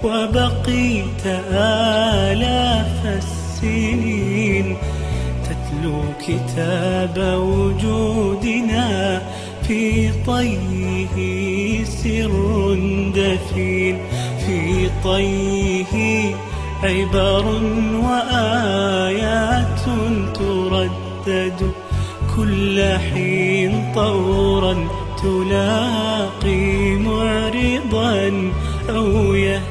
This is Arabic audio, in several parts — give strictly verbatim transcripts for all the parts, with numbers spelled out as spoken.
وبقيت آلاف السنين تتلو كتاب وجودنا في طيه سر دفين، في طيه عبر وآيات تردد كل حين طورا تلاقي معرضا أو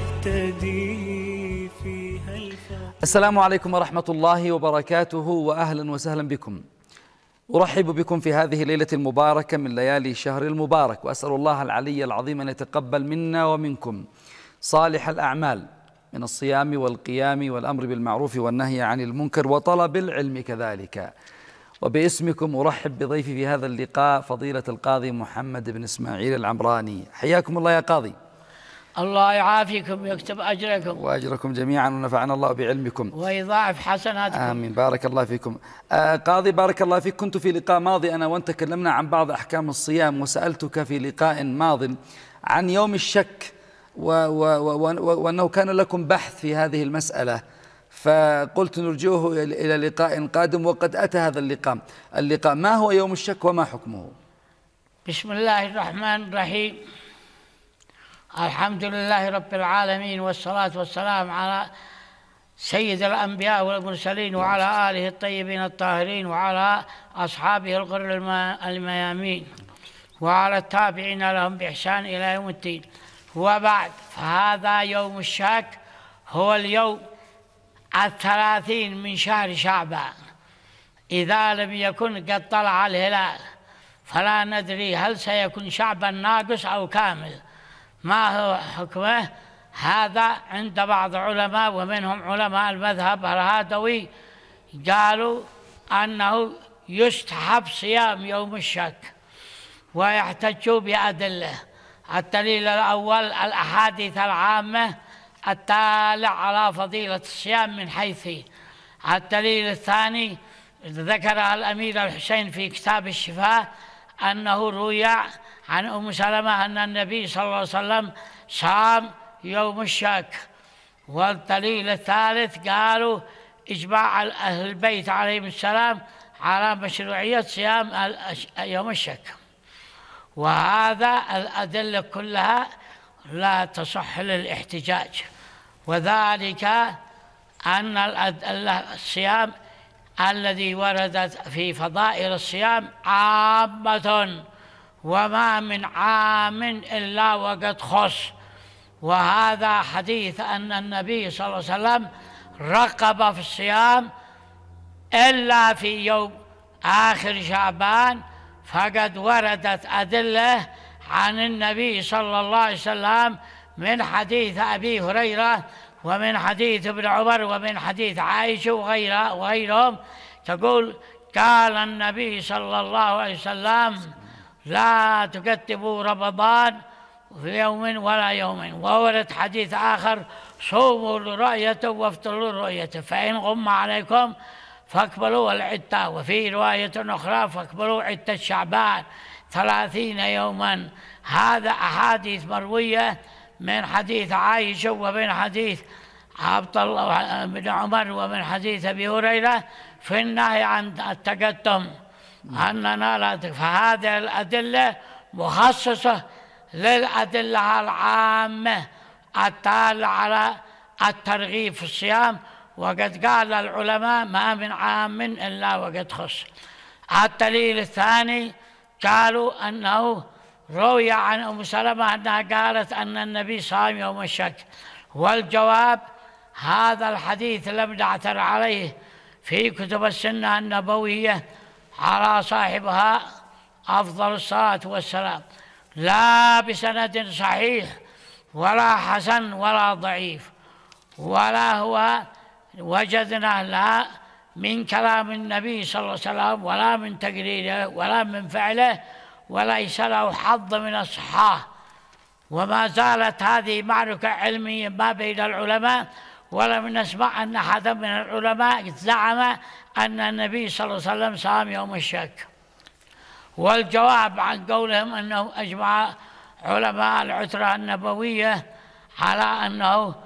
يهتدي فيها الفضل. السلام عليكم ورحمة الله وبركاته، وأهلا وسهلا بكم. أرحب بكم في هذه الليلة المباركة من ليالي الشهر المبارك، وأسأل الله العلي العظيم أن يتقبل منا ومنكم صالح الأعمال من الصيام والقيام والأمر بالمعروف والنهي عن المنكر وطلب العلم كذلك. وباسمكم أرحب بضيفي في هذا اللقاء فضيلة القاضي محمد بن إسماعيل العمراني. حياكم الله يا قاضي. الله يعافيكم ويكتب أجركم وأجركم جميعا، ونفعنا الله بعلمكم ويضاعف حسناتكم. آمين. بارك الله فيكم. آه قاضي بارك الله فيك، كنت في لقاء ماضي أنا وأنت تكلمنا عن بعض أحكام الصيام، وسألتك في لقاء ماض عن يوم الشك و و و وأنه كان لكم بحث في هذه المسألة، فقلت نرجوه إلى لقاء قادم، وقد أتى هذا اللقاء. اللقاء ما هو يوم الشك وما حكمه؟ بسم الله الرحمن الرحيم. الحمد لله رب العالمين، والصلاة والسلام على سيد الأنبياء والمرسلين وعلى آله الطيبين الطاهرين وعلى أصحابه الغر الميامين وعلى التابعين لهم بإحسان إلى يوم الدين. وبعد، فهذا يوم الشك هو اليوم الثلاثين من شهر شعبان، إذا لم يكن قد طلع الهلال، فلا ندري هل سيكون شعبان ناقص أو كامل. ما هو حكمه؟ هذا عند بعض علماء ومنهم علماء المذهب الهادوي قالوا أنه يستحب صيام يوم الشك، ويحتجوا بأدلة. الدليل الأول الأحاديث العامة التالع على فضيلة الصيام من حيث. الدليل الثاني ذكرها الأمير الحسين في كتاب الشفاء أنه روي عن أم سلمة أن النبي صلى الله عليه وسلم صام يوم الشك. والدليل الثالث قالوا إجماع أهل البيت عليهم السلام على مشروعية صيام يوم الشك. وهذا الأدلة كلها لا تصح للاحتجاج، وذلك أن الصيام الذي وردت في فضائل الصيام عامة، وما من عام إلا وقد خص. وهذا حديث أن النبي صلى الله عليه وسلم رقب في الصيام إلا في يوم آخر شعبان، فقد وردت أدلة عن النبي صلى الله عليه وسلم من حديث أبي هريرة ومن حديث ابن عمر ومن حديث عائشة وغيرها وغيرهم، تقول قال النبي صلى الله عليه وسلم لا تكتبوا رمضان في يوم ولا يومين. وورد حديث آخر صوموا لرؤيته وافطروا لرؤيته، فإن غم عليكم فاكملوا العدة. وفي رواية أخرى فاكملوا عدة شعبان ثلاثين يوما. هذا أحاديث مروية من حديث عائشة ومن حديث عبد الله بن عمر ومن حديث أبي هريرة في النهي عن التقدم أننا لا. فهذه الأدلة مخصصة للأدلة العامة الدالة على الترغيب في الصيام، وقد قال العلماء ما من عام إلا وقد خص. الدليل الثاني قالوا أنه روي عن أم سلمة أنها قالت أن النبي صام يوم الشك. والجواب هذا الحديث لم نعثر عليه في كتب السنة النبوية على صاحبها أفضل الصلاة والسلام، لا بسند صحيح ولا حسن ولا ضعيف، ولا هو وجدنا لا من كلام النبي صلى الله عليه وسلم ولا من تقريره ولا من فعله، وليس له حظ من الصحة. وما زالت هذه معركة علمية ما بين العلماء، ولم نسمع أن أحدا من العلماء زعم أن النبي صلى الله عليه وسلم صام يوم الشك. والجواب عن قولهم أنه أجمع علماء العترة النبوية على أنه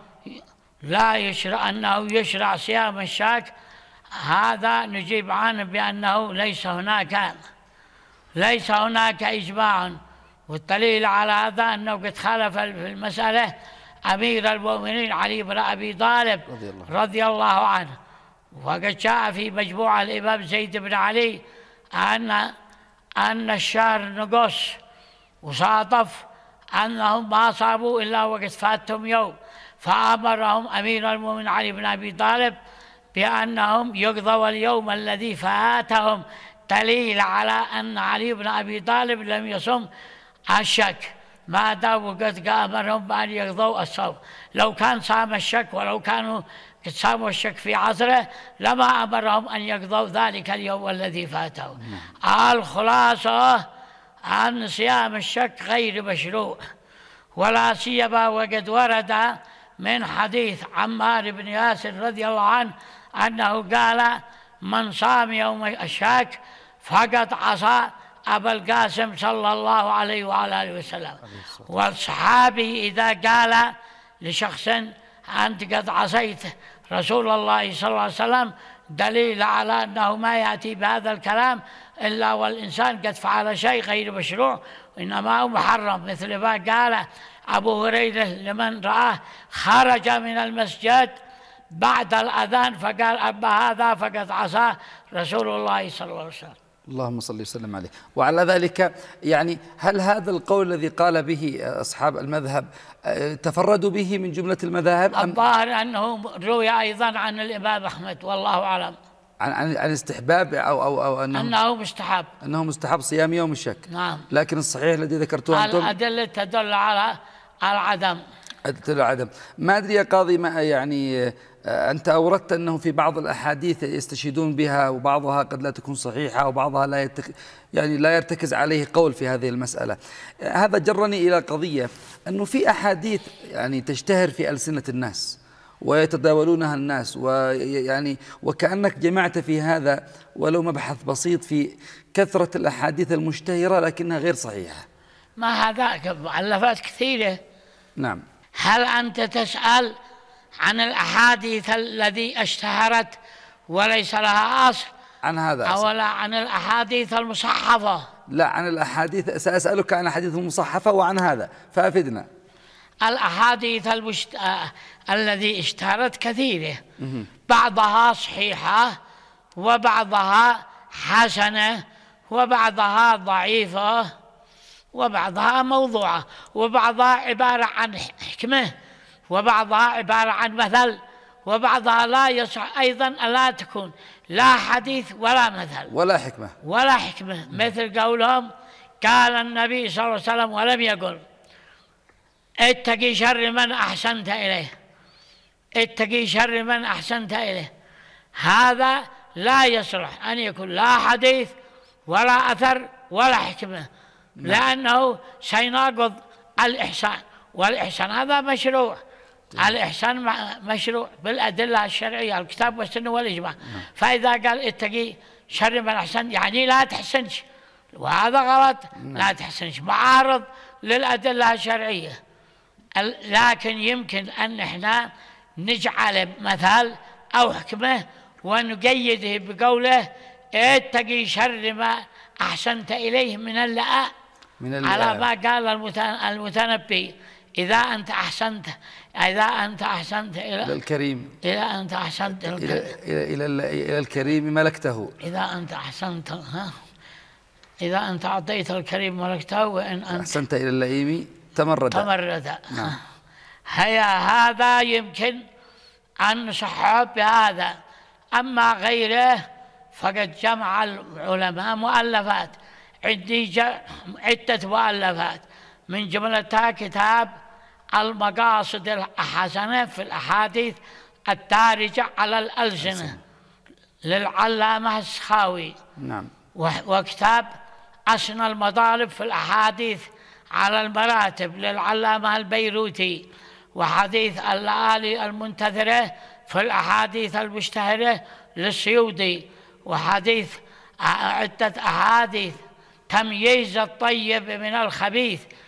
لا يشرع أنه يشرع صيام الشاك، هذا نجيب عنه بأنه ليس هناك ليس هناك إجماع، والدليل على هذا أنه قد خالف في المسألة أمير المؤمنين علي بن أبي طالب رضي الله, رضي الله عنه. وقد جاء في مجموعة الإمام زيد بن علي أن أن الشهر نقص وصادف أنهم ما صابوا إلا وقد فاتهم يوم، فأمرهم أمير المؤمنين علي بن أبي طالب بأنهم يقضوا اليوم الذي فاتهم، دليل على أن علي بن أبي طالب لم يصم الشك ما دام قد أمرهم بأن يقضوا الصوم. لو كان صام الشك ولو كانوا قد صاموا الشك في عصره لما أمرهم أن يقضوا ذلك اليوم الذي فاتهم. الخلاصة أن صيام الشك غير مشروع، ولا سيما وقد ورد من حديث عمار بن ياسر رضي الله عنه أنه قال: من صام يوم الشك فقد عصى أبا القاسم صلى الله عليه وعلى آله وسلم. والصحابي إذا قال لشخص: أنت قد عصيت رسول الله صلى الله عليه وسلم، دليل على أنه ما يأتي بهذا الكلام إلا والإنسان قد فعل شيء غير مشروع، إنما هو محرم، مثل ما قال أبو هريرة لمن رآه خرج من المسجد بعد الأذان فقال: أما هذا فقد عصى رسول الله صلى الله عليه وسلم. اللهم صل وسلم عليه. وعلى ذلك يعني هل هذا القول الذي قال به أصحاب المذهب تفردوا به من جملة المذاهب؟ الظاهر أنه روي أيضا عن الإمام أحمد والله أعلم عن عن عن استحباب أو أو أو أنه, أنه مستحب أنه مستحب صيام يوم الشك. نعم. لكن الصحيح الذي ذكرته أنتم الأدلة تدل على العدم. تدل على العدم. ما أدري يا قاضي، ما يعني أنت أوردت أنه في بعض الأحاديث يستشهدون بها وبعضها قد لا تكون صحيحة وبعضها لا يتك يعني لا يرتكز عليه قول في هذه المسألة. هذا جرني إلى قضية أنه في أحاديث يعني تشتهر في ألسنة الناس ويتداولونها الناس، ويعني وكأنك جمعت في هذا ولو مبحث بسيط في كثرة الأحاديث المشتهرة لكنها غير صحيحة. ما هذا مؤلفات كثيرة. نعم. هل أنت تسأل عن الأحاديث التي اشتهرت وليس لها أصل عن هذا أو لا عن الأحاديث المصحفة؟ لا، عن الأحاديث. سأسألك عن الأحاديث المصحفة وعن هذا فأفدنا. الأحاديث المشت... آه... الذي اشتهرت كثيرة، بعضها صحيحة وبعضها حسنة وبعضها ضعيفة وبعضها موضوعة وبعضها عبارة عن حكمة وبعضها عبارة عن مثل وبعضها لا يصح أيضا لا تكون لا حديث ولا مثل ولا حكمة ولا حكمة، مثل قولهم: قال النبي صلى الله عليه وسلم ولم يقل اتقي شر من أحسنت إليه، اتقي شر من أحسنت إليه. هذا لا يصلح أن يكون لا حديث ولا أثر ولا حكمة، لأنه سيناقض الإحسان، والإحسان هذا مشروع. الإحسان مشروع بالأدلة الشرعية الكتاب والسنة والإجماع. فإذا قال اتقي شر من أحسن يعني لا تحسنش، وهذا غلط. لا تحسنش معارض للأدلة الشرعية. لكن يمكن أن احنا نجعل مثال أو حكمة ونقيده بقوله اتقي شر ما أحسنت إليه من اللآء، على ما قال المتنبي: إذا أنت أحسنت إذا أنت أحسنت إلى الكريم إذا أنت أحسنت إلى إلى إلى, إلى الكريم ملكته، إذا أنت أحسنت ها إذا أنت أعطيت الكريم ملكته، وإن أنت أحسنت إلى اللئيم تمرد تمرد. نعم. هيا هذا يمكن أن نصحح بهذا. أما غيره فقد جمع العلماء مؤلفات. عندي عدة مؤلفات، من جملتها كتاب المقاصد الحسنة في الأحاديث الدارجة على الألسنة للعلامة السخاوي. نعم. وكتاب أسنى المطالب في الأحاديث على المراتب للعلامة البيروتي، وحديث اللآلي المنتثرة في الأحاديث المشتهرة للسيودي، وحديث عدة أحاديث تمييز الطيب من الخبيث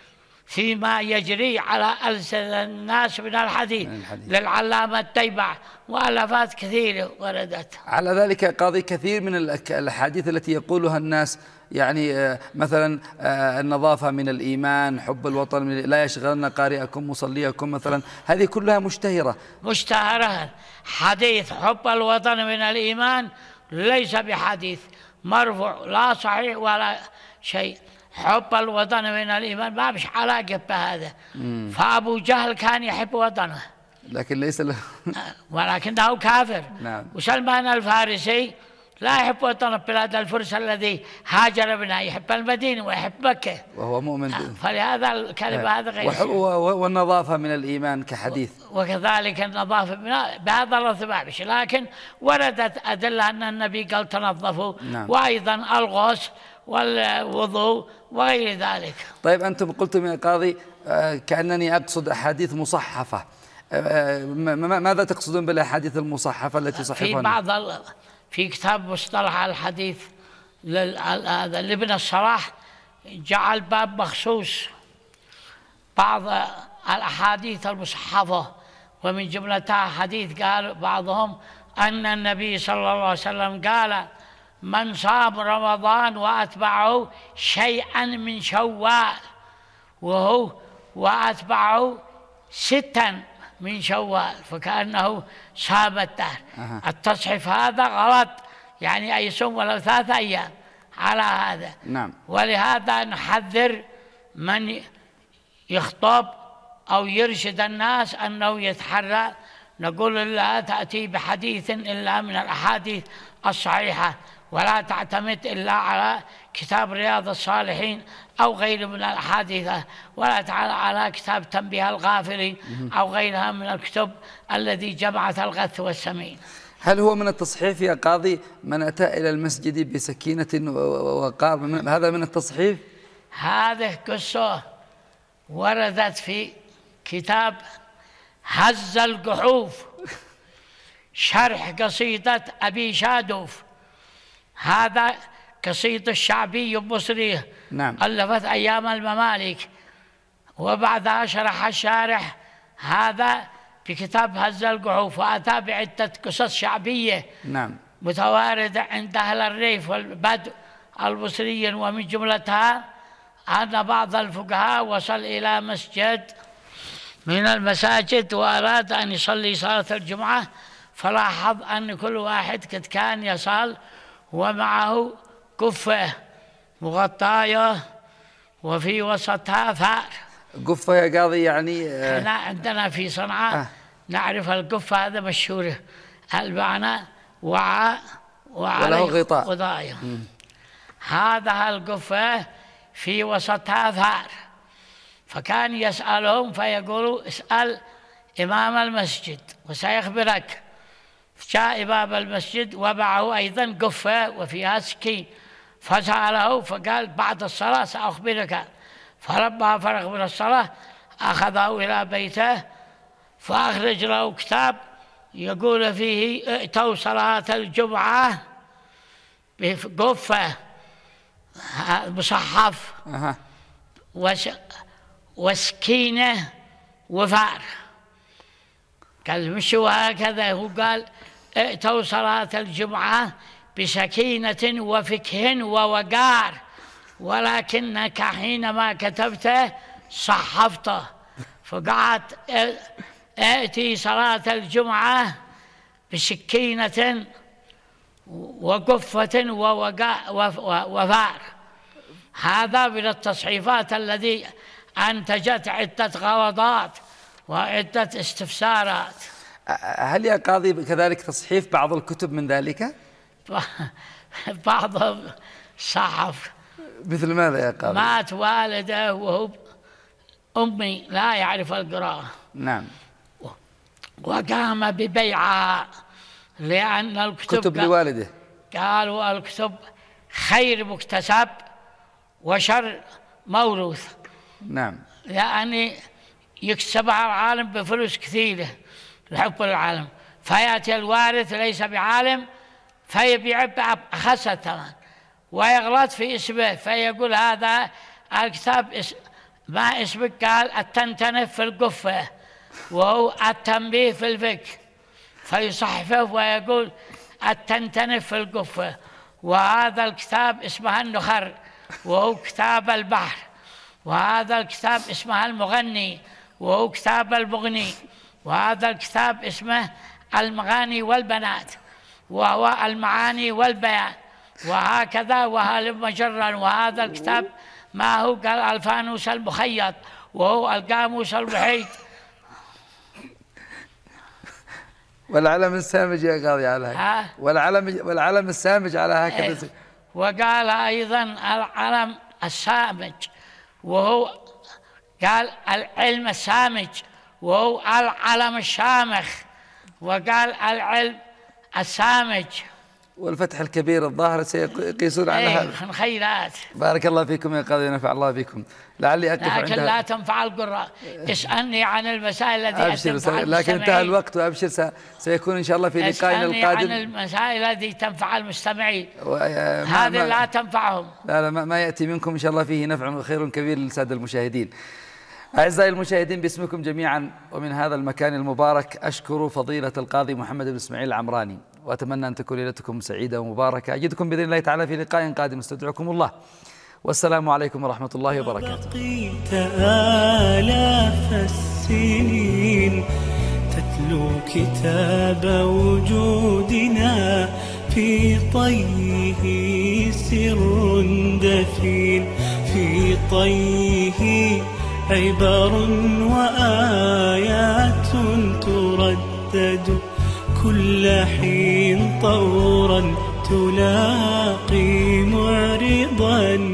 فيما يجري على ألسن الناس من الحديث, من الحديث. للعلامة التيبع مؤلفات كثيرة وردت على ذلك. قاضي كثير من الأحاديث التي يقولها الناس يعني مثلا النظافة من الإيمان، حب الوطن من لا يشغلن قارئكم مصليكم مثلا، هذه كلها مشتهرة مشتهرة. حديث حب الوطن من الإيمان ليس بحديث مرفوع لا صحيح ولا شيء. حب الوطن من الإيمان ما بش علاقة بهذا. مم. فأبو جهل كان يحب وطنه لكن ليس له ولكنه كافر. نعم. وسلمان الفارسي لا يحب وطن بلاد الفرس الذي هاجر منها، يحب المدينة ويحب مكة وهو مؤمن. فلهذا الكلمة هذا غير. والنظافة من الإيمان كحديث، وكذلك النظافة بهذا اللفظ ما بش، لكن وردت أدلة أن النبي قال تنظفوا. نعم. وأيضا الغسل والوضوء وغير ذلك. طيب أنتم قلتم يا قاضي كأنني أقصد أحاديث مصحفة، ماذا تقصدون بالأحاديث المصحفة التي صحفها؟ في بعض في كتاب مصطلح الحديث هذا لابن الصلاح جعل باب مخصوص بعض الأحاديث المصحفة، ومن جملتها حديث قال بعضهم أن النبي صلى الله عليه وسلم قال من صام رمضان وأتبعه شيئا من شوال وهو وأتبعه ستا من شوال فكأنه صام الدهر. أه. التصحيف هذا غلط، يعني أي يصوم ولو ثلاثة أيام على هذا. نعم. ولهذا نحذر من يخطب أو يرشد الناس أنه يتحرى، نقول لا تأتي بحديث إلا من الأحاديث الصحيحة، ولا تعتمد إلا على كتاب رياض الصالحين أو غيره من الأحاديث، ولا تعالى على كتاب تنبيه الغافلين أو غيرها من الكتب الذي جمعت الغث والسمين. هل هو من التصحيف يا قاضي من أتى إلى المسجد بسكينة ووقار؟ هذا من التصحيف؟ هذه قصة وردت في كتاب هز الجحوف شرح قصيدة أبي شادوف، هذا قصيدة الشعبي المصري. نعم. ألفت أيام الممالك، وبعدها شرح الشارح هذا في كتاب هز الجحوف، وأتى بعدة قصص شعبية. نعم. متواردة عند أهل الريف والبدو المصريين، ومن جملتها أن بعض الفقهاء وصل إلى مسجد من المساجد وأراد أن يصلي صلاة الجمعة، فلاحظ أن كل واحد قد كان يصل ومعه قفة مغطاية وفي وسطها ثار. قفة يا قاضي يعني احنا عندنا في صنعاء آه. نعرف القفة، هذا مشهورة المعنى وعاء وعليه غطاء غطاية. هذا القفة في وسطها ثار، فكان يسألهم فيقولوا اسأل إمام المسجد وسيخبرك. جاء إمام المسجد ومعه أيضا قفة وفيها سكين، فسأله فقال بعد الصلاة سأخبرك. فلما فرغ من الصلاة أخذه إلى بيته فأخرج له كتاب يقول فيه ائتوا صلاة الجمعة بقفة مصحف وسكينة وفار. قال مشوا هكذا، هو قال ائتوا صلاة الجمعة بسكينة وفقه ووقار، ولكنك حينما كتبته صحفته. فقعدت ائتي صلاة الجمعة بسكينة وقفة وفار. هذا من التصحيفات الذي أنتجت عدة غلطات وعدة استفسارات. هل يا قاضي كذلك تصحيف بعض الكتب من ذلك؟ بعضهم صحف. مثل ماذا يا قاضي؟ مات والده وهو أمي لا يعرف القراءة. نعم. وقام ببيعها لأن الكتب كتب لوالده، قالوا الكتب خير مكتسب وشر موروث. نعم. يعني يكسبها العالم بفلوس كثيرة لحب العالم، فيأتي الوارث ليس بعالم فيبيع بأخس الثمن ويغلط في اسمه، فيقول هذا الكتاب ما اسمك؟ قال التنتنف في القفة، وهو التنبيه في الفك، فيصحفه ويقول التنتنف في القفة. وهذا الكتاب اسمه النخر، وهو كتاب البحر. وهذا الكتاب اسمه المغني، وهو كتاب المغني. وهذا الكتاب اسمه المغاني والبنات، وهو المعاني والبيان. وهكذا وهلم جرا. وهذا الكتاب ما هو؟ قال الفانوس المخيط، وهو القاموس المحيط. والعلم السامج يا قاضي على هكذا، والعلم والعلم السامج على هكذا. وقال أيضا العلم السامج، وهو قال العلم السامج، وهو العلم الشامخ. وقال العلم السامج. والفتح الكبير الظاهر سيقيسون على هذا. خيرات. بارك الله فيكم يا قاضي، نفع الله بكم. لعلي أقف عندها، لكن لا تنفع القراء. اسألني عن المسائل التي أبشر تنفع، لكن انتهى الوقت، وأبشر سيكون إن شاء الله في لقائنا القادم. اسألني عن المسائل التي تنفع المستمعين، هذه لا تنفعهم. لا لا ما, ما يأتي منكم إن شاء الله فيه نفع وخير كبير للسادة المشاهدين. أعزائي المشاهدين، باسمكم جميعا ومن هذا المكان المبارك أشكر فضيلة القاضي محمد بن إسماعيل العمراني، وأتمنى أن تكون ليلتكم سعيدة ومباركة. أجدكم بإذن الله تعالى في لقاء قادم، استودعكم الله، والسلام عليكم ورحمة الله وبركاته. بقيت آلاف السنين تتلو كتاب وجودنا، في طيه سر دفين، في طيه عبر وآيات تردد كل حين طورا، تلاقي معرضا